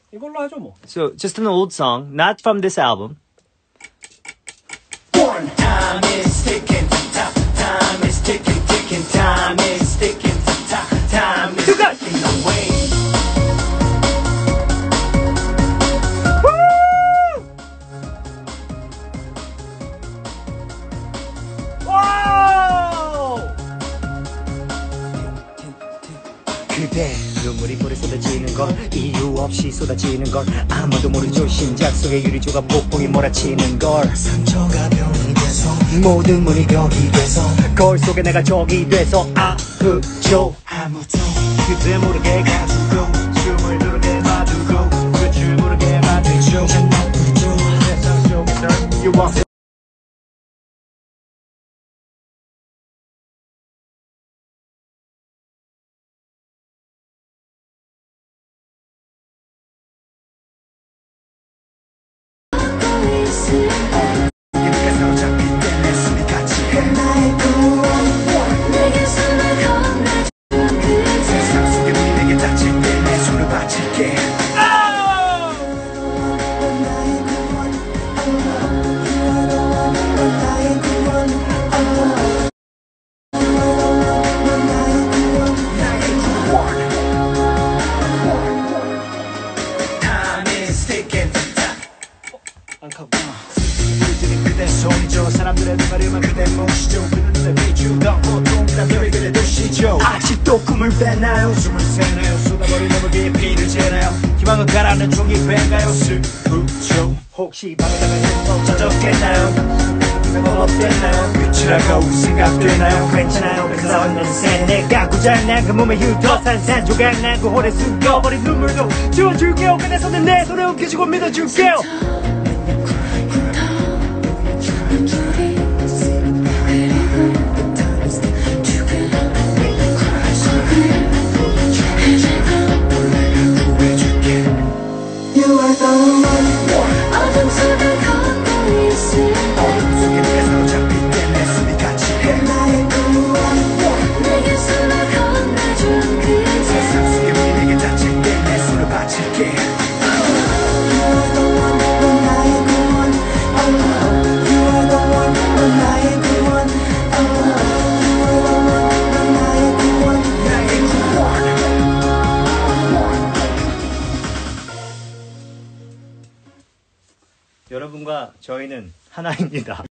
이걸로 하죠 뭐. So just an old song, not from this album. Time is ticking, time is ticking, ticking, time is ticking, time is ticking away. 그대 눈물이 볼에 쏟아지는 걸 이유 없이 쏟아지는 걸 아무도 모르죠. 심장 속에 유리조가 폭풍이 몰아치는 걸 상처가 병이 돼서 모든 문이 벽이 돼서 거울 속에 내가 적이 돼서 아프죠. 아무도 그대 모르게 가두고 숨을 누르게 놔두고 끝을 모르게 만들죠. 참 나쁘죠. 세상 속에서 You want 이렇게 사로잡힐 때 내 숨이 같이 해 나의 구원 내게 숨을 건네준 그대 세상 속에 문이 내게 닫힐 때 내 손을 바칠게 나의 구원 나의 구원 나의 구원 Time is ticking 우리들이 그대 손이죠. 사람들의 눈가림은 그대 몫이죠. 그 눈에 비추던 고통이란 별이 그대 도시죠. 아직도 꿈을 빼나요? 숨을 새나요? 쏟아버린 너에게 피를 재나요? 희망은 가라앉는 종이 배인가요? 슬프죠. 혹시 밤에다가 또 젖었겠나요? 어땠나요? 끝이라고 생각되나요? 괜찮아요. 그 싸웠는 새 내가 고장난 그 몸에 훑어 산산조각난 그 홀에 숨겨버린 눈물도 지워줄게요. 그대서는 내 손에 움켜쥐고 믿어줄게요. You are the one 어둠 속을 걷고 있을 때 어둠 속에 내가 사로잡힐 때 내 숨이 같이 해 나의 구원 내게 숨을 건네준 그대 세상 속에 문이 내게 닫힐 때 내 손을 바칠게 You are the one 나의 구원 You are the one 나의 구원 You are the one 나의 구원 나의 구원 여러분과 저희는 하나입니다.